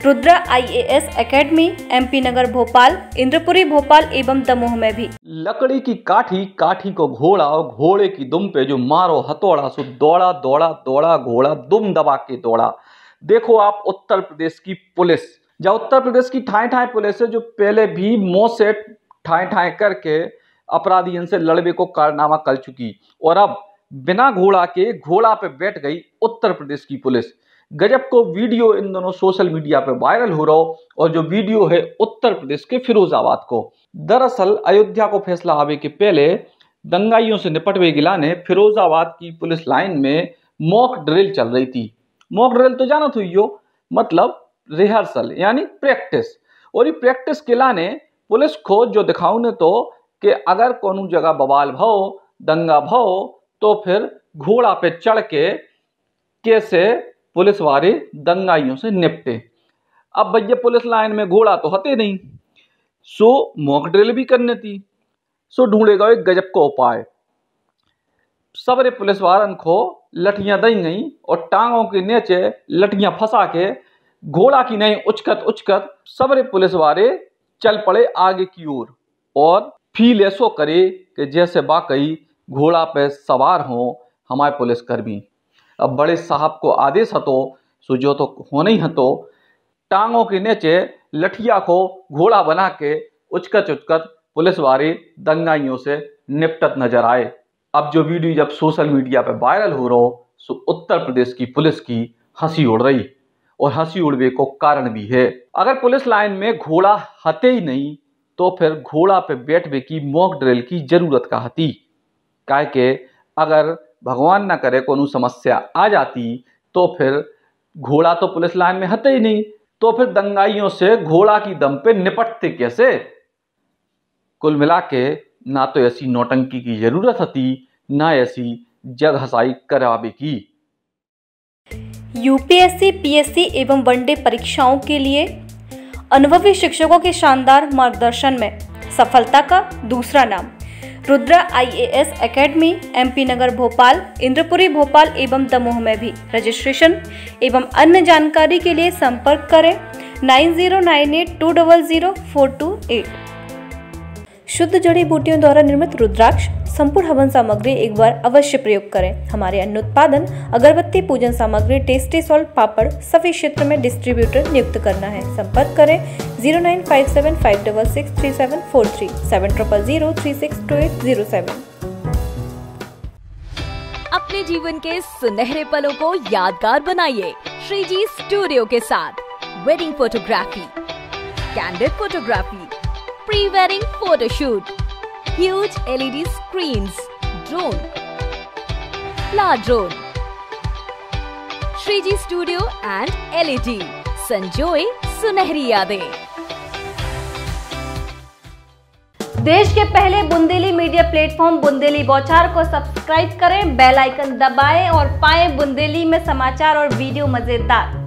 Rudra IAS academy MP Nagar Bhopal, Indrapuri Bhopal एवं दमोह में भी। लकड़ी की काठी, काठी को घोड़ा और घोड़े की दुम पे जो मारो हथौड़ा, सो दौड़ा दौड़ा दौड़ा घोड़ा दुम दबा के दौड़ा। देखो आप उत्तर प्रदेश की पुलिस, जब उत्तर प्रदेश की ठाए ठाए पुलिस है जो पहले भी मुंह से ठाए ठाए करके अपराधियों से लड़ने को कारनामा कर चुकी, और अब बिना घोड़ा के घोड़ा पे बैठ गई उत्तर प्रदेश की पुलिस। गजब को वीडियो इन दोनों सोशल मीडिया पे वायरल हो रहा हो, और जो वीडियो है उत्तर प्रदेश के फिरोजाबाद को। दरअसल अयोध्या को फैसला आवे के पहले दंगाइयों से निपटवे गिलाने फिरोजाबाद की पुलिस लाइन में मॉक ड्रिल चल रही थी। मॉक ड्रिल तो जाना थी यो, मतलब रिहर्सल यानी प्रैक्टिस। और ये प्रैक्टिस के लाने पुलिस को जो दिखाऊ ने तो कि अगर कोनो जगह बवाल भाओ, दंगा भाओ, तो फिर घोड़ा पे चढ़ के कैसे पुलिस वाले दंगाइयों से निपटे। अब भैया पुलिस लाइन में घोड़ा तो हते नहीं, सो मॉक ड्रिल भी करने थी। सो ढूंढेगा एक गजब को उपाय। सबरे पुलिस वालन को लठियां दई गई और टांगों के नीचे लठियां फंसा के घोड़ा की नहीं उचकत उचकत सबरे पुलिस वाले चल पड़े आगे की ओर, और फील ऐसो करे कि जैसे वाकई घोड़ा पे सवार हो हमारे पुलिसकर्मी। अब बड़े साहब को आदेश हतो, सो जो तो होने ही हतो, टांगों के नीचे लठिया को घोड़ा बना के उचकत उचकत पुलिस वाले दंगाइयों से निपटत नजर आए। अब जो वीडियो जब सोशल मीडिया पे वायरल हो रहा हो, सो उत्तर प्रदेश की पुलिस की हंसी उड़ रही, और हंसी उड़ने को कारण भी है। अगर पुलिस लाइन में घोड़ा हते ही नहीं तो फिर घोड़ा पे बैठने की मॉक ड्रिल की जरूरत का हती। काहे के अगर भगवान ना करे कोनो समस्या आ जाती तो फिर घोड़ा तो पुलिस लाइन में हते ही नहीं, तो फिर दंगाइयों से घोड़ा की दम पे निपटते कैसे। कुल मिला के ना तो ऐसी नौटंकी की जरूरत थी, ना ऐसी जग हसाई करावे की। UPSC, PSC एवं वनडे परीक्षाओं के लिए अनुभवी शिक्षकों के शानदार मार्गदर्शन में सफलता का दूसरा नाम Rudra IAS academy MP Nagar Bhopal, Indrapuri Bhopal एवं दमोह में भी। रजिस्ट्रेशन एवं अन्य जानकारी के लिए संपर्क करें 9098200428। शुद्ध जड़ी बूटियों द्वारा निर्मित रुद्राक्ष संपूर्ण हवन सामग्री एक बार अवश्य प्रयोग करें। हमारे अन्य उत्पादन अगरबत्ती, पूजन सामग्री, टेस्टी सॉल्ट, पापड़ सभी क्षेत्र में डिस्ट्रीब्यूटर नियुक्त करना है। संपर्क करें 0957566373 7000362807। अपने जीवन के सुनहरे पलों को यादगार बनाइए श्रीजी स्टूडियो के साथ। Wedding photography, candid photography, pre wedding photoshoot, huge LED screens, drone, large drone, Shreeji studio and LED, संजोए सुनहरी यादें। देश के पहले बुंदेली मीडिया प्लेटफॉर्म बुंदेली बौछार को सब्सक्राइब करें, बेल आइकन दबाएं और पाएं बुंदेली में समाचार और वीडियो मजेदार।